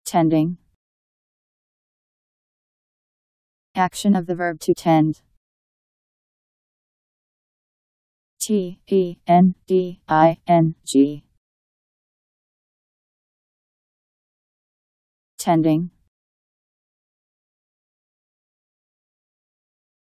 Tending. Action of the verb to tend. T-E-N-D-I-N-G. Tending.